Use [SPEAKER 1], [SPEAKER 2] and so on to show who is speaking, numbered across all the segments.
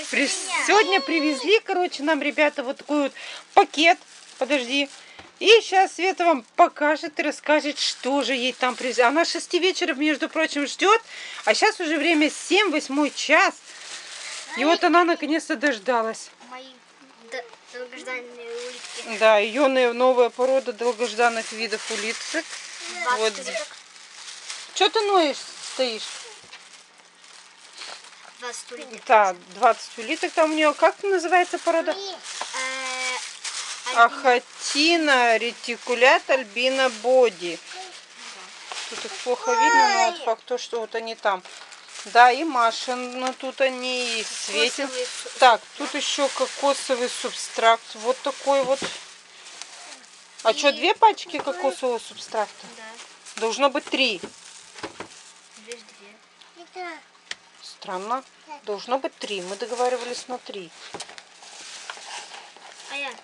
[SPEAKER 1] Сегодня привезли, короче, нам ребята вот такой вот пакет. Подожди. И сейчас Света вам покажет и расскажет, что же ей там привезли. Она 6 вечера, между прочим, ждет. А сейчас уже время 7, 8 час. И вот она наконец-то дождалась.
[SPEAKER 2] Мои долгожданные улитки.
[SPEAKER 1] Да, ее новая порода долгожданных видов улиток. Вот. Что ты ноешь, стоишь?
[SPEAKER 2] 20 улиток.
[SPEAKER 1] Да, 20 улиток там у нее. Как называется порода? Ахатина ретикулят альбина боди. Тут их плохо видно, но вот факт то, что вот они там. Да, и Маша, но тут они и Светин. Так, тут еще кокосовый субстракт. Вот такой вот. А что, 2 пачки кокосового субстракта?
[SPEAKER 2] Да.
[SPEAKER 1] Должно быть 3.
[SPEAKER 2] Лишь 2.
[SPEAKER 1] Странно. Должно быть 3. Мы договаривались на 3.
[SPEAKER 2] А я?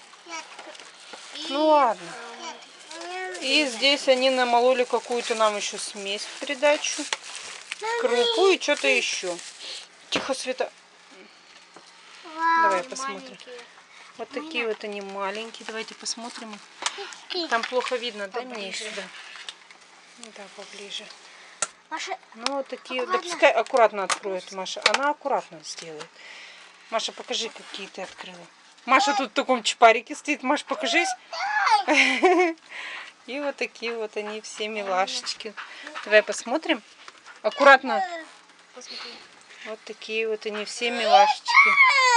[SPEAKER 1] Ну ладно. И здесь они намололи какую-то нам еще смесь в придачу. Крупу и что-то еще. Тихо, Света. Давай посмотрим.
[SPEAKER 2] Маленькие.
[SPEAKER 1] Вот такие вот они маленькие. Давайте посмотрим. Там плохо видно, да, мне сюда? Да, поближе.
[SPEAKER 2] Маша,
[SPEAKER 1] ну вот такие.
[SPEAKER 2] аккуратно.
[SPEAKER 1] Да пускай аккуратно откроет Маша. Она аккуратно сделает. Маша, покажи, какие ты открыла. Маша тут в таком чпарике стоит. Маш, покажись. И вот такие вот они все милашечки. Давай посмотрим. Аккуратно.
[SPEAKER 2] посмотри.
[SPEAKER 1] Вот такие вот они все милашечки.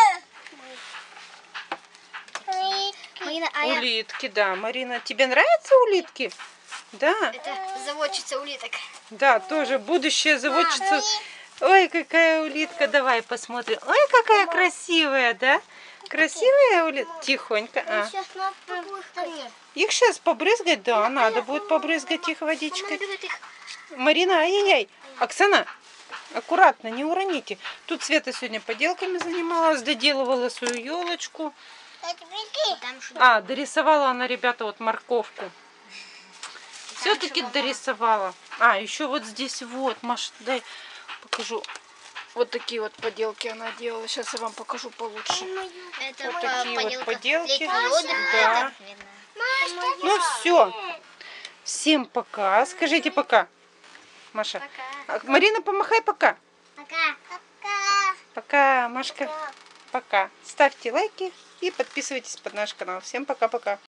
[SPEAKER 2] Марина, а я...
[SPEAKER 1] Улитки, да. Марина, тебе нравятся улитки? Да.
[SPEAKER 2] Это заводчица улиток.
[SPEAKER 1] Да, тоже будущая заводчица. Ой, какая улитка. Давай посмотрим. Ой, какая красивая, да? Красивая улитка. Тихонько. А. Их сейчас побрызгать? Да, надо будет побрызгать их водичкой. Марина, ай-яй-яй. Оксана, аккуратно, не уроните. Тут Света сегодня поделками занималась, доделывала свою елочку. А, дорисовала она, ребята, вот морковку. Все-таки дорисовала. А, еще вот здесь вот, Маша, дай покажу. Вот такие вот поделки она делала. Сейчас я вам покажу получше.
[SPEAKER 2] Это
[SPEAKER 1] вот такие вот поделки.
[SPEAKER 2] Отдых,
[SPEAKER 1] да. Ну все. Всем пока. Скажите пока. Маша.
[SPEAKER 2] Пока.
[SPEAKER 1] Марина, помахай пока.
[SPEAKER 2] Пока.
[SPEAKER 1] Пока, Машка. Пока. Ставьте лайки и подписывайтесь под наш канал. Всем пока-пока.